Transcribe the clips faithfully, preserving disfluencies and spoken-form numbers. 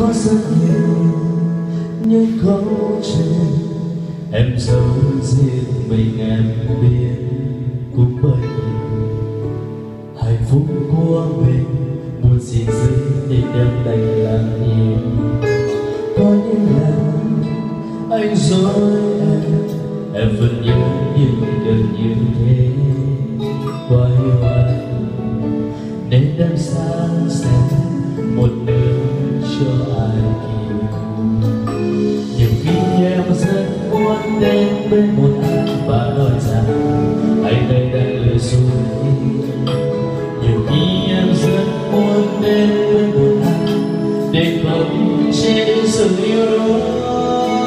có rất nhiều những câu chuyện em giấu riêng mình em biết, cũng bởi hạnh phúc của mình muốn xin giữ để đem đành làm im. Có những lần anh dối em, em vẫn nhớ nhưng đừng như thế. Qua yêu anh nên đêm sáng sẽ một đêm cho ai kịp. Nhiều khi em rất muốn đến bên một ai và nói rằng anh đây đang lừa dối. Nhiều khi em rất muốn đến bên một ai để không che đi sự yêu đuối.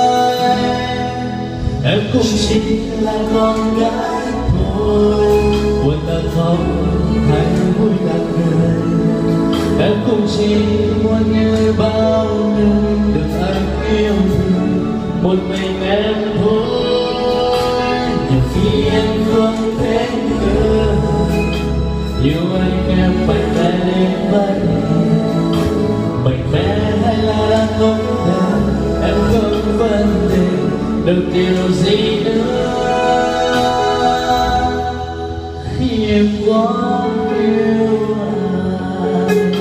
Em cũng chỉ là con gái thôi, buồn là không hay vui là cười. Em cũng chỉ muốn như bao người được anh yêu thương một mình em thôi. Nhiều khi em không thể ngờ yêu anh em mạnh mẽ đến vậy. Mạnh mẽ hay là đang không thể, em không vấn đề được điều gì nữa khi em quá yêu anh.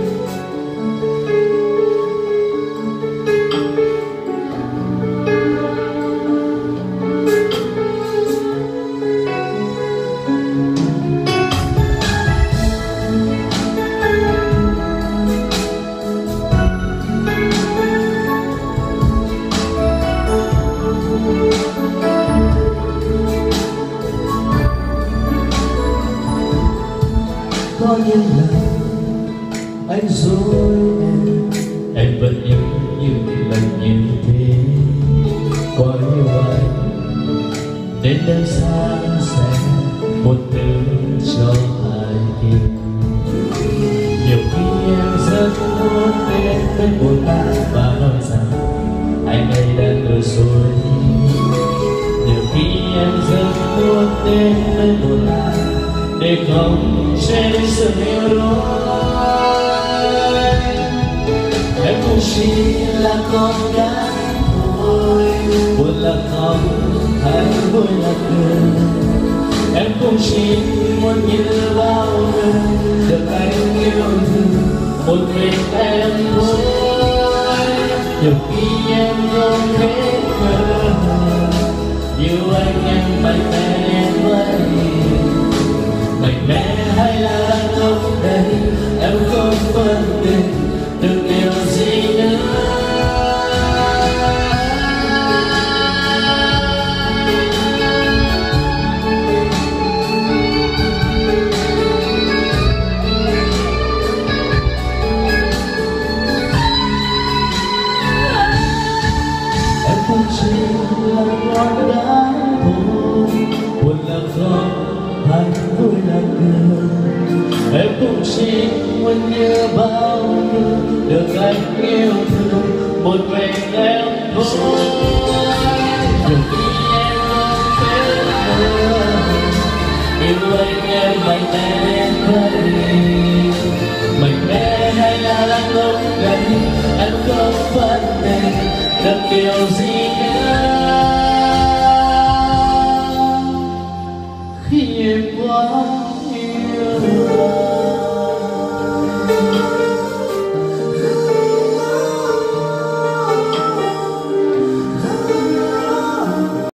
Có những lần anh dối em, em vẫn nhớ những lần như thế. Qua yêu anh đến đêm sáng sẽ một từ cho hai tim. Nhiều khi em rất muốn đến bên một ai và nói rằng anh ấy đang lừa dối. Nhiều khi em rất muốn đến bên một ai để không che đi sự yêu đuối. Em cũng chỉ là con gái thôi, buồn là khóc hay vui là cười. Em cũng chỉ muốn như bao người được anh yêu thương một mình em thôi. Nhiều khi em không thể ngờ yêu anh em mạnh mẽ đến vậy. Mạnh mẽ hay là đang không đây, em không phân biệt được điều gì nữa. Em cũng chỉ là con gái thôi, buồn là khóc hay vui là cười. Em cũng chỉ muốn như bao người được anh yêu thương một mình em thôi. Nhiều khi em không thể ngờ yêu anh em mạnh mẽ đến vậy. Mạnh mẽ hay là đang ngốc nghếch, em không vấn đề được điều gì